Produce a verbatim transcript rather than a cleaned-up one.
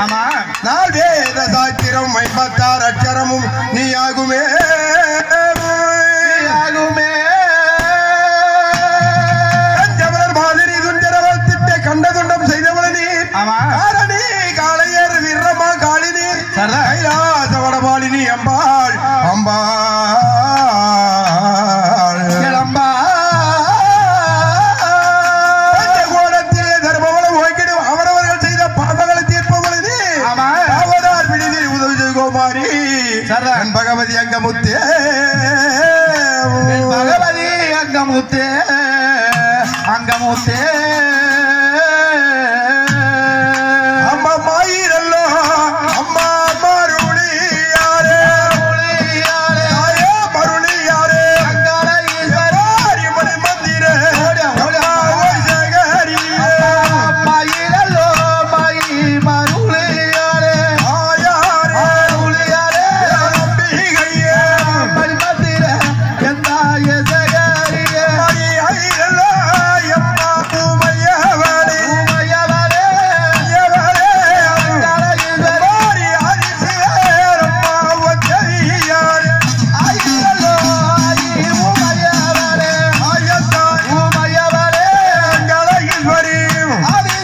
நாள் வேத சாத்திரம் ஐம்பத்தாறு அச்சரமும் நீ ஆகுமே ஆகுமே கஞ்சவரர் மாதிரி துஞ்சரவர் திட்ட கண்டதுண்டம் செய்தவள நீ காரணி காளையர் வீரமா காளினி கைலாச வடமாளினி அம்பாள் அம்பாள் பஞ்சகோணத்திலே தர்மவளம் ஓய்கிடும் அவரவர்கள் செய்த பாவங்களை தீர்ப்பவள நீ அவதார் விடுதில் உதவி செய்கோமாரி என் பகவதி அங்கமுத்தே பகவதி அங்கமுத்தே அங்கமுத்தே அம்மா மாயிரல்லோ அம்மா மருளி யாரே யாரே மருளி யாரே மணி மந்திரே மாயிரல்லோ மாயி மருளி யாரே Adi